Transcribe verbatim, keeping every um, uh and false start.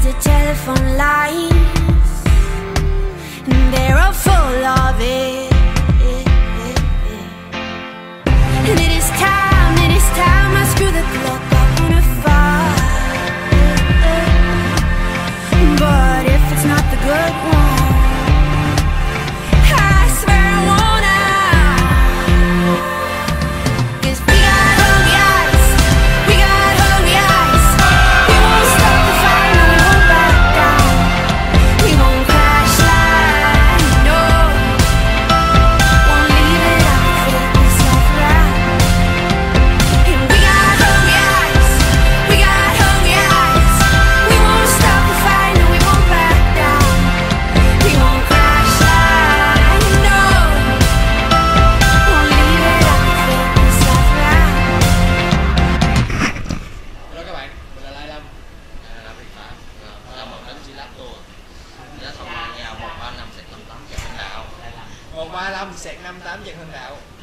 the telephone lines, and they're all full of it. And it is time, it is time I screw the clock up on a fire. But if it's not the good one, I swear I wanna. 'Cause we got hungry eyes, we got hungry eyes. We won't stop the fight, no, we won't back down. We won't crash like, no. Won't leave it out, fake this life around. And we got hungry eyes, we got hungry eyes. We won't stop the fight, no, we won't back down. We won't crash like, no. Won't leave it out, fake this life around. Hello các bạn, mình là Lai Lâm, à, làm việc phạm, chào mừng đến G-Lab Tour. Giá phòng nhà một ba năm sẹt năm tám Trần Hưng Đạo. một ba năm sẹt năm tám Trần Hưng Đạo.